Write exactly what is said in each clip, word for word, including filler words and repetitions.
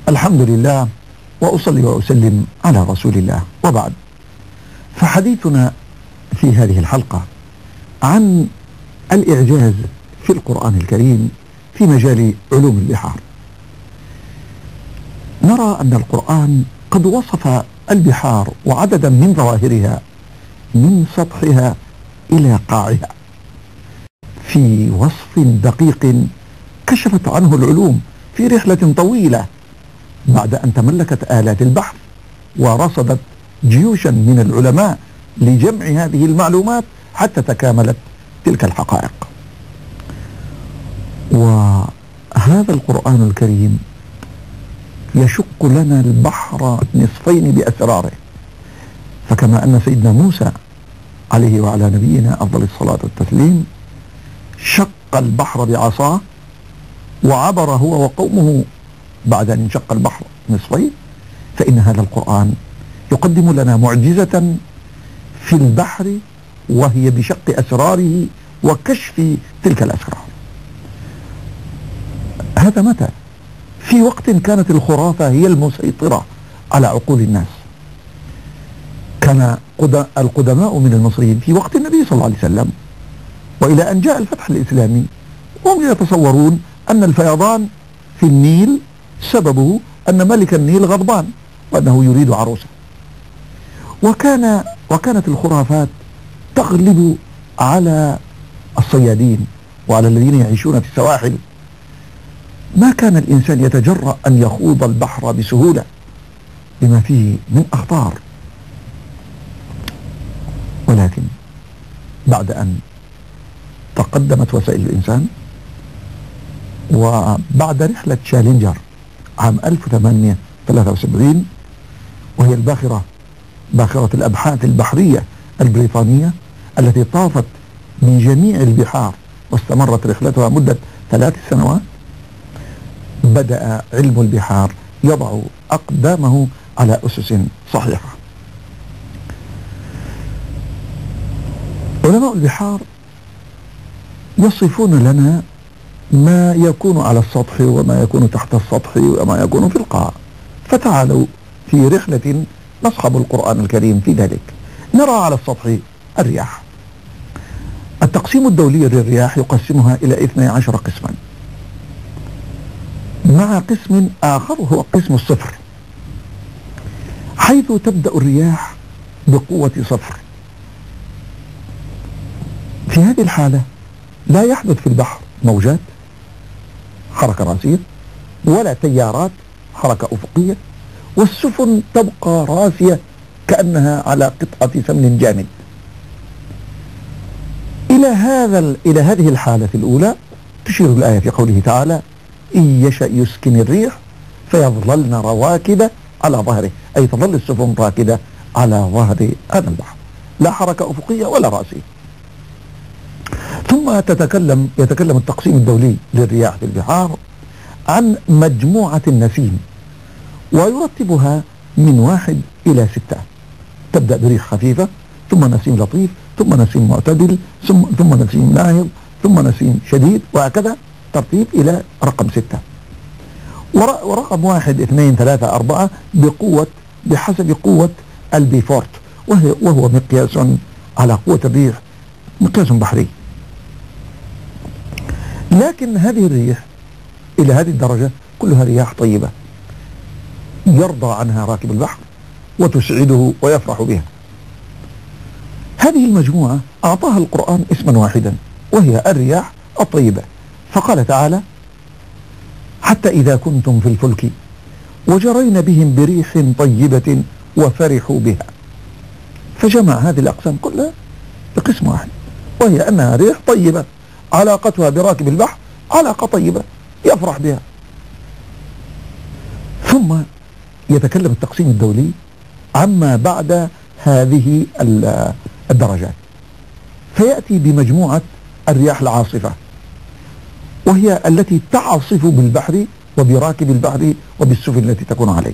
الحمد لله، وأصلي وأسلم على رسول الله، وبعد. فحديثنا في هذه الحلقة عن الإعجاز في القرآن الكريم في مجال علوم البحار. نرى أن القرآن قد وصف البحار وعددا من ظواهرها من سطحها إلى قاعها في وصف دقيق كشفت عنه العلوم في رحلة طويلة بعد أن تملكت آلات البحر ورصدت جيوشا من العلماء لجمع هذه المعلومات حتى تكاملت تلك الحقائق. وهذا القرآن الكريم يشق لنا البحر نصفين بأسراره، فكما أن سيدنا موسى عليه وعلى نبينا أفضل الصلاة والتسليم شق البحر بعصاه وعبر هو وقومه بعد أن انشق البحر نصفين، فإن هذا القرآن يقدم لنا معجزة في البحر وهي بشق أسراره وكشف تلك الأسرار. هذا متى؟ في وقت كانت الخرافة هي المسيطرة على عقول الناس. كان القدماء من المصريين في وقت النبي صلى الله عليه وسلم وإلى أن جاء الفتح الإسلامي هم يتصورون أن الفيضان في النيل سببه أن ملك النيل غضبان وأنه يريد عروسه، وكان وكانت الخرافات تغلب على الصيادين وعلى الذين يعيشون في السواحل. ما كان الإنسان يتجرأ أن يخوض البحر بسهولة بما فيه من أخطار، ولكن بعد أن تقدمت وسائل الإنسان وبعد رحلة شالنجر عام ألف وثمانمائة وثلاثة وسبعين وهي الباخرة باخرة الأبحاث البحرية البريطانية التي طافت من جميع البحار واستمرت رحلتها مدة ثلاث سنوات، بدأ علم البحار يضع أقدامه على أسس صحيحة. علماء البحار يصفون لنا ما يكون على السطح وما يكون تحت السطح وما يكون في القاع، فتعالوا في رحلة نصحب القرآن الكريم في ذلك. نرى على السطح الرياح. التقسيم الدولي للرياح يقسمها إلى اثني عشر قسما، مع قسم آخر هو قسم الصفر، حيث تبدأ الرياح بقوة صفر. في هذه الحالة لا يحدث في البحر موجات حركة راسية ولا تيارات حركة أفقية، والسفن تبقى راسية كأنها على قطعة سمن جامد. إلى هذا إلى هذه الحالة الأولى تشير الآية في قوله تعالى: إن يشأ يسكن الريح فيظللن رواكد على ظهره، أي تظل السفن راكدة على ظهر هذا البحر، لا حركة أفقية ولا راسية. ثم تتكلم يتكلم التقسيم الدولي للرياح في البحار عن مجموعة النسيم، ويرتبها من واحد إلى ستة. تبدأ بريح خفيفة، ثم نسيم لطيف، ثم نسيم معتدل، ثم ثم نسيم ناهض، ثم نسيم شديد، وهكذا ترتيب إلى رقم ستة. ورقم واحد اثنين ثلاثة أربعة بقوة بحسب قوة البيفورت، وهو, وهو مقياس على قوة الريح، مقياس بحري. لكن هذه الريح إلى هذه الدرجة كلها رياح طيبة يرضى عنها راكب البحر وتسعده ويفرح بها. هذه المجموعة أعطاها القرآن اسما واحدا وهي الرياح الطيبة، فقال تعالى: حتى إذا كنتم في الفلك وجرين بهم بريح طيبة وفرحوا بها. فجمع هذه الأقسام كلها بقسم واحد، وهي أنها ريح طيبة علاقتها براكب البحر علاقة طيبة يفرح بها. ثم يتكلم التقسيم الدولي عما بعد هذه الدرجات، فيأتي بمجموعة الرياح العاصفة، وهي التي تعصف بالبحر وبراكب البحر وبالسفن التي تكون عليه.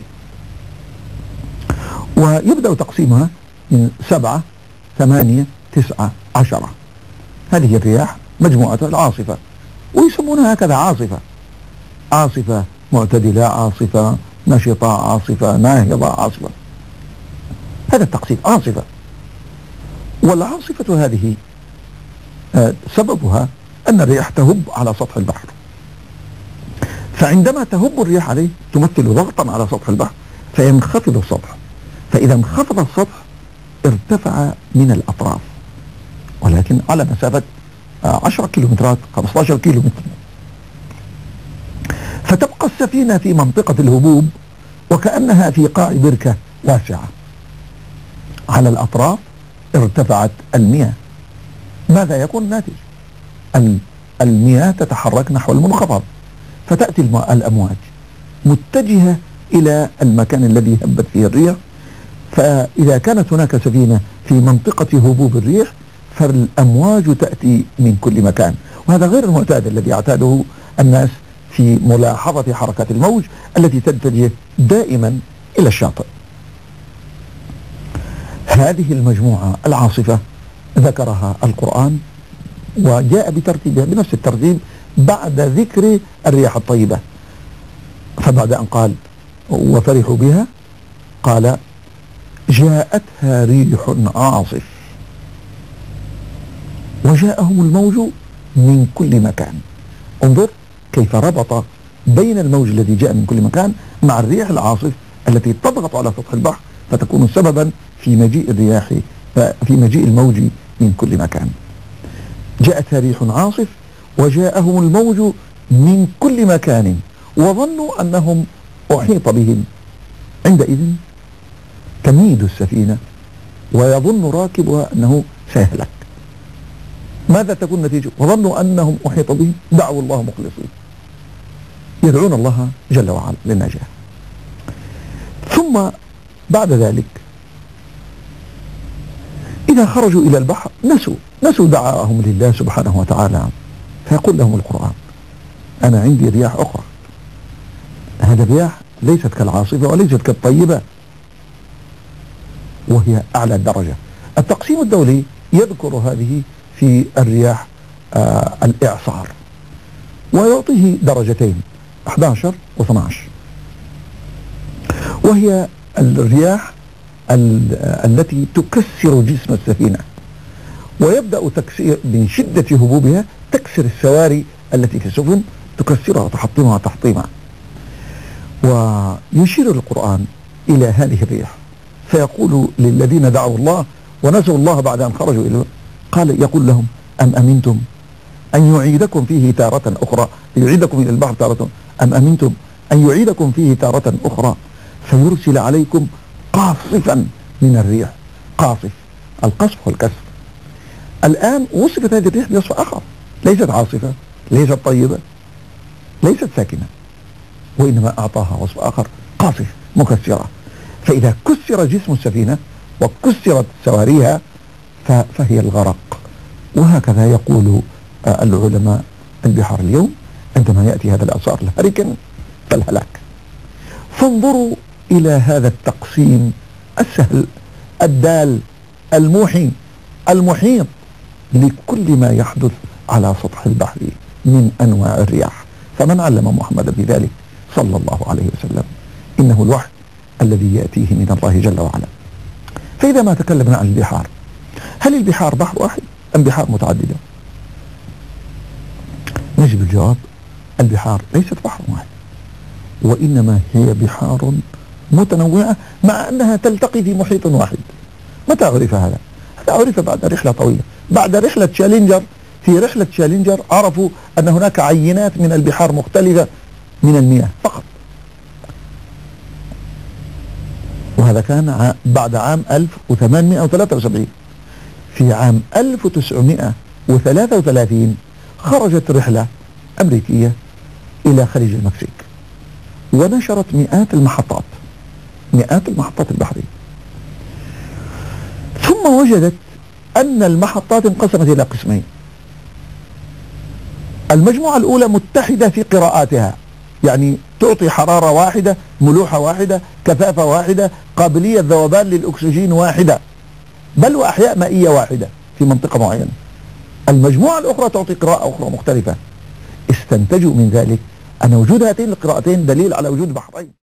ويبدأ تقسيمها من سبعة ثمانية تسعة عشرة. هذه الرياح مجموعة العاصفة، ويسمونها هكذا عاصفة، عاصفة معتدلة، عاصفة نشطة عاصفة ناهضة عاصفة. هذا التقسيم عاصفة. والعاصفة هذه سببها أن الرياح تهب على سطح البحر، فعندما تهب الرياح عليه تمثل ضغطا على سطح البحر فينخفض السطح، فإذا انخفض السطح ارتفع من الأطراف، ولكن على مسافة عشرة كيلومترات خمسة عشر كيلومتر، فتبقى السفينة في منطقة الهبوب وكأنها في قاع بركة واسعة. على الأطراف ارتفعت المياه. ماذا يكون ناتج؟ المياه تتحرك نحو المنخفض، فتأتي الأمواج متجهة إلى المكان الذي هبت فيه الريح. فإذا كانت هناك سفينة في منطقة هبوب الريح فالأمواج تأتي من كل مكان، وهذا غير المعتاد الذي يعتاده الناس في ملاحظة حركة الموج التي تتجه دائما إلى الشاطئ. هذه المجموعة العاصفة ذكرها القرآن وجاء بترتيبها بنفس الترتيب بعد ذكر الرياح الطيبة، فبعد أن قال وفرحوا بها قال جاءتها ريح عاصف وجاءهم الموج من كل مكان. انظر كيف ربط بين الموج الذي جاء من كل مكان مع الريح العاصف التي تضغط على سطح البحر فتكون سببا في مجيء الرياح في مجيء الموج من كل مكان. جاءتها ريح عاصف وجاءهم الموج من كل مكان وظنوا أنهم أحيط بهم. عندئذ تميد السفينة ويظن راكبها أنه سيهلك. ماذا تكون النتيجة؟ وظنوا أنهم أحيط بهم دعوا الله مخلصين، يدعون الله جل وعلا للنجاة. ثم بعد ذلك إذا خرجوا إلى البحر نسوا نسوا دعاءهم لله سبحانه وتعالى، فيقول لهم القرآن أنا عندي رياح أخرى. هذه الرياح ليست كالعاصفة وليست كالطيبة، وهي أعلى الدرجة. التقسيم الدولي يذكر هذه في الرياح آه الإعصار ويعطيه درجتين أحد عشر و اثني عشر، وهي الرياح التي تكسر جسم السفينة ويبدأ تكسير من شدة هبوبها تكسر السواري التي في السفن، تكسرها وتحطمها تحطيما. ويشير القرآن إلى هذه الرياح فيقول للذين دعوا الله ونسوا الله بعد أن خرجوا إلى قال يقول لهم أم أمنتم أن يعيدكم فيه تارة أخرى، يعيدكم إلى البحر تارة، أم أمنتم أن يعيدكم فيه تارة أخرى فيرسل عليكم قاصفا من الريح. قاصف القصف والكسر. الآن وصفت هذه الريح بوصف آخر، ليست عاصفة ليست طيبة ليست ساكنة، وإنما أعطاها وصف آخر قاصف مكسرة. فإذا كسر جسم السفينة وكسرت سواريها فهي الغرق. وهكذا يقول العلماء البحار اليوم عندما يأتي هذا الإعصار الهريكن فالهلاك. فانظروا إلى هذا التقسيم السهل الدال الموحي المحيط لكل ما يحدث على سطح البحر من أنواع الرياح. فمن علم محمد بذلك صلى الله عليه وسلم إنه الوحي الذي يأتيه من الله جل وعلا. فإذا ما تكلمنا عن البحار، هل البحار بحر واحد أم بحار متعددة؟ نجد الجواب البحار ليست بحر واحد، وإنما هي بحار متنوعة مع أنها تلتقي في محيط واحد. متى عرف هذا؟ هذا عرف بعد رحلة طويلة، بعد رحلة تشالنجر. في رحلة تشالنجر عرفوا أن هناك عينات من البحار مختلفة من المياه فقط، وهذا كان بعد عام ألف وثمانمائة وثلاثة وسبعين. في عام ألف وتسعمائة وثلاثة وثلاثين خرجت رحلة أمريكية إلى خليج المكسيك ونشرت مئات المحطات مئات المحطات البحرية، ثم وجدت أن المحطات انقسمت إلى قسمين. المجموعة الأولى متحدة في قراءاتها، يعني تعطي حرارة واحدة، ملوحة واحدة، كثافة واحدة، قابلية ذوبان للأكسجين واحدة، بل وأحياء مائية واحدة في منطقة معينة. المجموعة الأخرى تعطي قراءة أخرى مختلفة. استنتجوا من ذلك أن وجود هاتين القراءتين دليل على وجود بحرين.